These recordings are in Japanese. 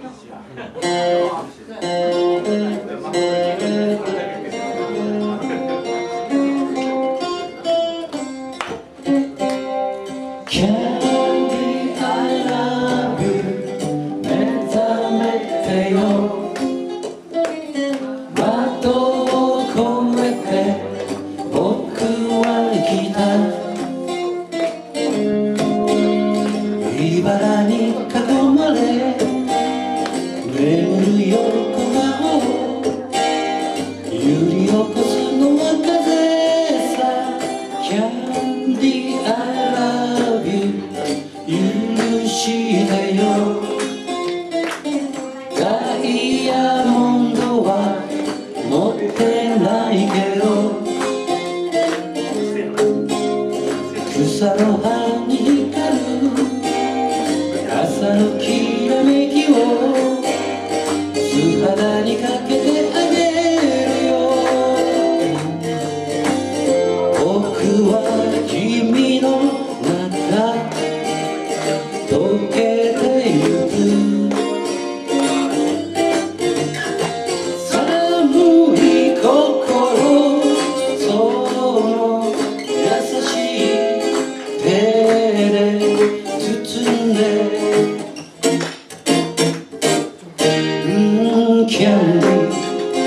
キャンディ I love you 目覚めてよ窓を越えて僕は来た茨に囲まれ眠る横顔揺り起こすのは風さキャンディ I love you 許してよダイヤモンドは持ってないけど草の葉に光る朝のきらめきを素肌にかけてあげるよ僕は君の中溶けてゆく寒い心その優しい手で包んでキャンディ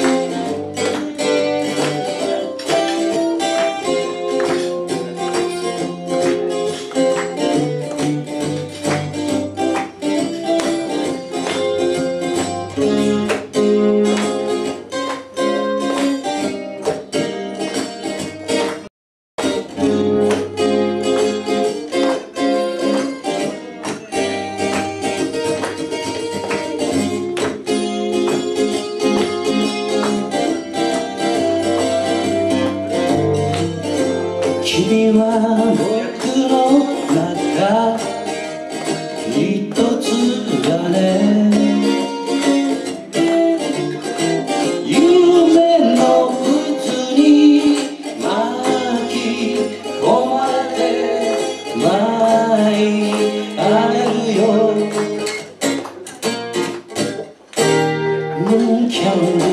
君は僕の中一つだね夢の渦に巻き込まれて舞い上げるよキャンディ